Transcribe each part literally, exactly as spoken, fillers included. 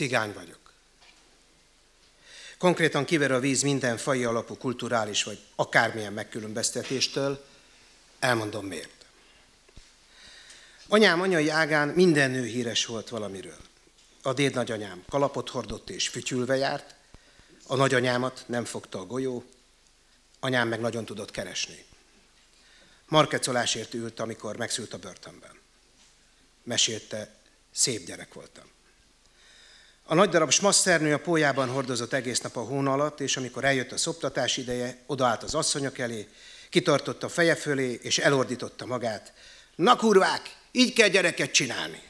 cigány vagyok. Konkrétan kiver a víz minden faji alapú kulturális vagy akármilyen megkülönböztetéstől, elmondom miért. Anyám anyai ágán minden nő híres volt valamiről. A dédnagyanyám kalapot hordott és fütyülve járt, a nagyanyámat nem fogta a golyó, anyám meg nagyon tudott keresni. Markecolásért ült, amikor megszült a börtönben. Mesélte, szép gyerek voltam. A nagy darab smasszernő a pólyában hordozott egész nap a hón alatt, és amikor eljött a szoptatás ideje, odaállt az asszonyok elé, kitartotta a feje fölé, és elordította magát. Na kurvák, így kell gyereket csinálni!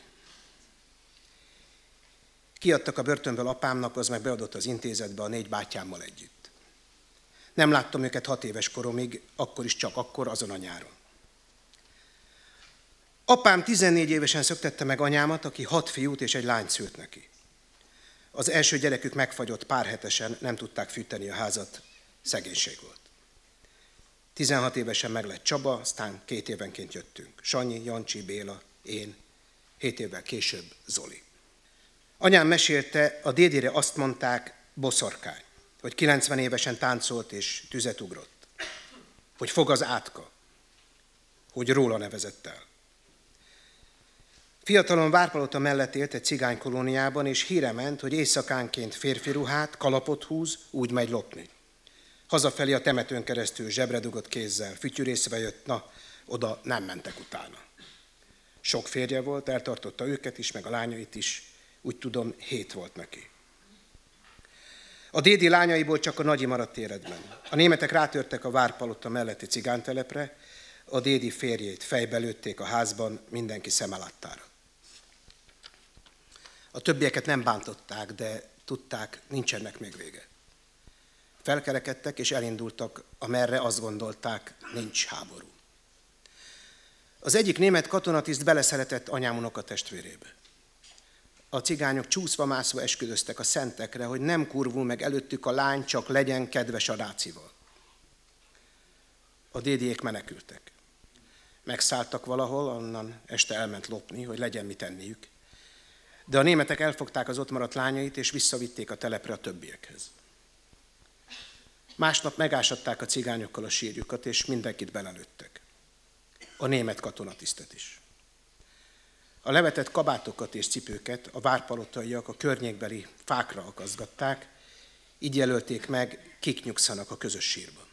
Kiadtak a börtönből apámnak, az meg beadott az intézetbe a négy bátyámmal együtt. Nem láttam őket hat éves koromig, akkor is csak akkor, azon a nyáron. Apám tizennégy évesen szöktette meg anyámat, aki hat fiút és egy lányt szült neki. Az első gyerekük megfagyott pár hetesen, nem tudták fűteni a házat, szegénység volt. tizenhat évesen meg lett Csaba, aztán két évenként jöttünk. Sanyi, Jancsi, Béla, én, hét évvel később Zoli. Anyám mesélte, a dédire azt mondták, boszorkány, hogy kilencven évesen táncolt és tüzet ugrott, hogy fog az átka, hogy róla nevezett el. Fiatalon Várpalota mellett élt egy cigánykolóniában, és híre ment, hogy éjszakánként férfi ruhát, kalapot húz, úgy megy lopni. Hazafelé a temetőn keresztül zsebre dugott kézzel, fütyűrészve jött, na, oda nem mentek utána. Sok férje volt, eltartotta őket is, meg a lányait is, úgy tudom, hét volt neki. A dédi lányaiból csak a nagyi maradt életben. A németek rátörtek a Várpalota melletti cigánytelepre, a dédi férjét fejbe lőtték a házban, mindenki szemelattára. A többieket nem bántották, de tudták, nincsenek még vége. Felkerekedtek és elindultak, amerre azt gondolták, nincs háború. Az egyik német katonatiszt beleszeretett anyám unokatestvérébe. A cigányok csúszva-mászva esküdöztek a szentekre, hogy nem kurvul meg előttük a lány, csak legyen kedves a rácival. A dédiék menekültek. Megszálltak valahol, onnan este elment lopni, hogy legyen mit enniük. De a németek elfogták az ott maradt lányait, és visszavitték a telepre a többiekhez. Másnap megásatták a cigányokkal a sírjukat, és mindenkit belelőttek. A német katonatisztet is. A levetett kabátokat és cipőket a várpalotaiak a környékbeli fákra akaszgatták, így jelölték meg, kik nyugszanak a közös sírban.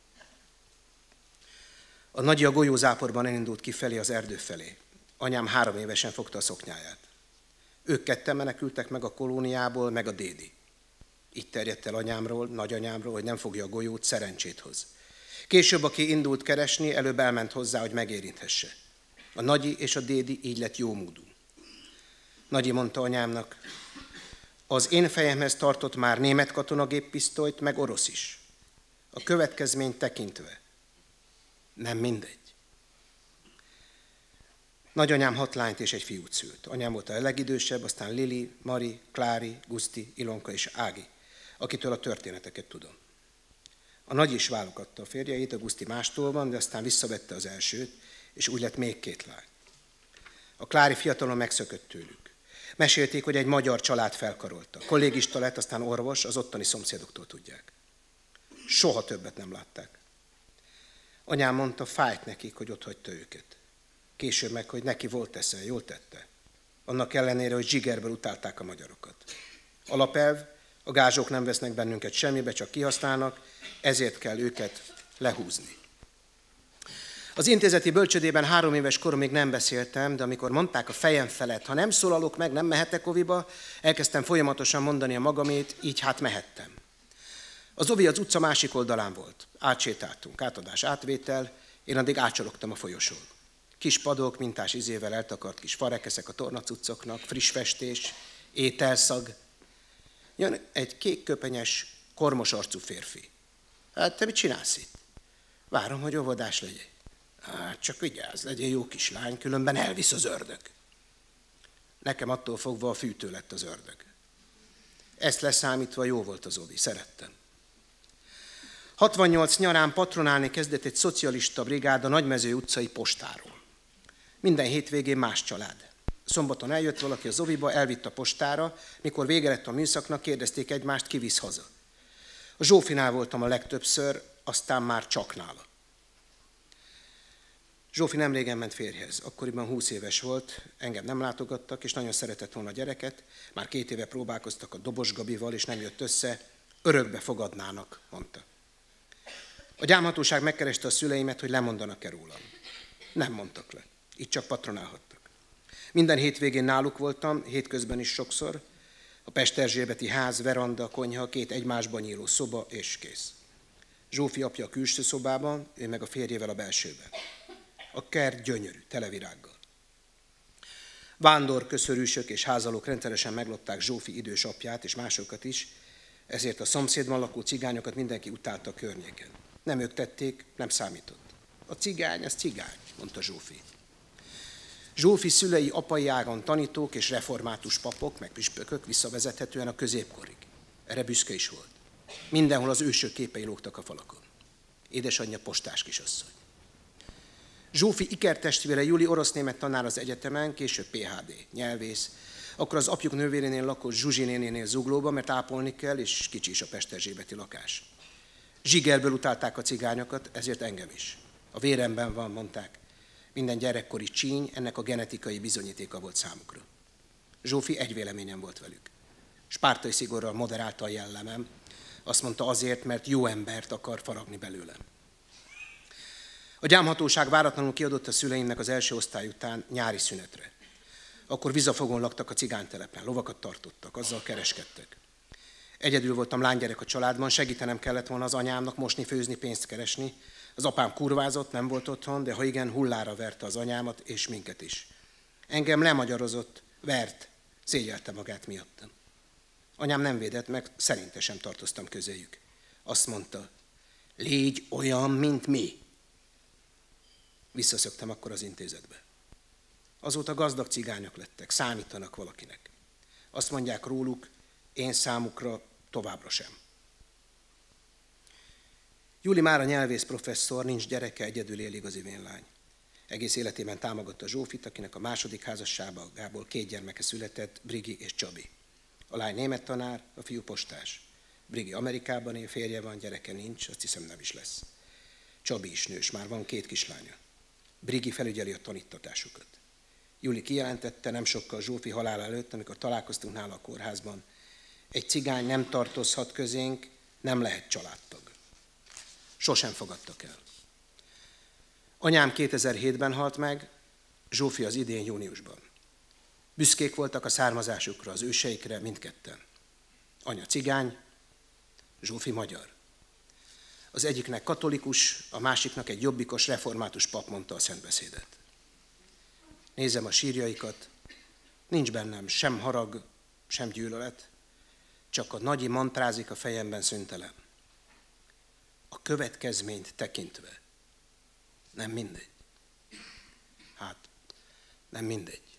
A nagyi a golyózáporban elindult kifelé az erdő felé. Anyám három évesen fogta a szoknyáját. Ők ketten menekültek meg a kolóniából, meg a dédi. Így terjedt el anyámról, nagyanyámról, hogy nem fogja a golyót, szerencsét hoz. Később, aki indult keresni, előbb elment hozzá, hogy megérinthesse. A nagyi és a dédi így lett jómódú. Nagyi mondta anyámnak, az én fejemhez tartott már német katonagéppisztolyt, meg orosz is. A következményt tekintve nem mindegy. Nagyanyám hat lányt és egy fiút szült. Anyám volt a legidősebb, aztán Lili, Mari, Klári, Guszti, Ilonka és Ági, akitől a történeteket tudom. A nagy is válogatta a férjeit, a Guszti mástól van, de aztán visszavette az elsőt, és úgy lett még két lány. A Klári fiatalon megszökött tőlük. Mesélték, hogy egy magyar család felkarolta. Kollégista lett, aztán orvos, az ottani szomszédoktól tudják. Soha többet nem látták. Anyám mondta, fájt nekik, hogy otthagyta őket. Később meg, hogy neki volt esze, jól tette. Annak ellenére, hogy zsigerből utálták a magyarokat. Alapelv, a gázsok nem vesznek bennünket semmibe, csak kihasználnak, ezért kell őket lehúzni. Az intézeti bölcsödében három éves koromig nem beszéltem, de amikor mondták a fejem felett, ha nem szólalok meg, nem mehetek oviba, elkezdtem folyamatosan mondani a magamét, így hát mehettem. Az ovi az utca másik oldalán volt. Átsétáltunk, átadás, átvétel, én addig átcsorogtam a folyosón. Kis padok, mintás izével eltakart kis farekeszek a tornacuccoknak, friss festés, ételszag. Jön egy kékköpenyes, kormos arcú férfi. Hát te mit csinálsz itt? Várom, hogy óvodás legyél. Hát csak vigyázz, legyél jó kislány, különben elvisz az ördög. Nekem attól fogva a fűtő lett az ördög. Ezt leszámítva jó volt az ovi, szerettem. hatvannyolc nyarán patronálni kezdett egy szocialista brigád a Nagymező utcai postáról. Minden hétvégén más család. Szombaton eljött valaki a Zoviba, elvitt a postára, mikor vége lett a műszaknak, kérdezték egymást, ki visz haza. A Zsófinál voltam a legtöbbször, aztán már csak nála. Zsófi nemrégen ment férjhez, akkoriban húsz éves volt, engem nem látogattak, és nagyon szeretett volna a gyereket, már két éve próbálkoztak a Dobos Gabival, és nem jött össze, örökbe fogadnának, mondta. A gyámhatóság megkereste a szüleimet, hogy lemondanak-e rólam. Nem mondtak le, így csak patronálhattak. Minden hétvégén náluk voltam, hétközben is sokszor, a Pesterzsébeti ház, veranda, konyha, két egymásban nyíló szoba, és kész. Zsófi apja a külső szobában, ő meg a férjével a belsőben. A kert gyönyörű, tele virággal. Vándorköszörűsök és házalók rendszeresen meglopták Zsófi idős apját és másokat is, ezért a szomszédban lakó cigányokat mindenki utálta a környéken. Nem ők tették, nem számított. A cigány, az cigány, mondta Zsófi. Zsófi szülei apai ágon tanítók és református papok, meg püspökök visszavezethetően a középkorig. Erre büszke is volt. Mindenhol az ősök képei lógtak a falakon. Édesanyja postás kisasszony. Zsófi ikertestvére Juli orosz-német tanár az egyetemen, később pé há dé, nyelvész. Akkor az apjuk nővérénél lakott Zsuzsi nénénél Zuglóba, mert ápolni kell, és kicsi is a pesterzsébeti lakás. Zsigerből utálták a cigányokat, ezért engem is. A véremben van, mondták. Minden gyerekkori csíny, ennek a genetikai bizonyítéka volt számukra. Zsófi egy véleményen volt velük. Spártai szigorral moderálta a jellemem. Azt mondta azért, mert jó embert akar faragni belőlem. A gyámhatóság váratlanul kiadott a szüleimnek az első osztály után nyári szünetre. Akkor Vizafogon laktak a cigánytelepen, lovakat tartottak, azzal kereskedtek. Egyedül voltam lánygyerek a családban, segítenem kellett volna az anyámnak mosni, főzni, pénzt keresni. Az apám kurvázott, nem volt otthon, de ha igen, hullára verte az anyámat és minket is. Engem lemagyarozott, vert, szégyelte magát miattam. Anyám nem védett meg, szerinte sem tartoztam közéjük. Azt mondta, légy olyan, mint mi. Visszaszöktem akkor az intézetbe. Azóta gazdag cigányok lettek, számítanak valakinek. Azt mondják róluk, én számukra továbbra sem. Juli már a nyelvész professzor, nincs gyereke, egyedül él igazi vénlány. Egész életében támogatta Zsófit, akinek a második házasságából két gyermeke született, Brigi és Csabi. A lány német tanár, a fiú postás. Brigi Amerikában él, férje van, gyereke nincs, azt hiszem nem is lesz. Csabi is nős, már van két kislánya. Brigi felügyeli a tanítatásukat. Juli kijelentette nem sokkal Zsófi halál előtt, amikor találkoztunk nála a kórházban. Egy cigány nem tartozhat közénk, nem lehet családtag. Sosem fogadtak el. Anyám kétezer-hétben halt meg, Zsófi az idén júniusban. Büszkék voltak a származásukra, az őseikre, mindketten. Anya cigány, Zsófi magyar. Az egyiknek katolikus, a másiknak egy jobbikos református pap mondta a szentbeszédet. Nézem a sírjaikat, nincs bennem sem harag, sem gyűlölet, csak a nagyi mantrázik a fejemben szüntelen. A következményt tekintve nem mindegy. Hát, nem mindegy.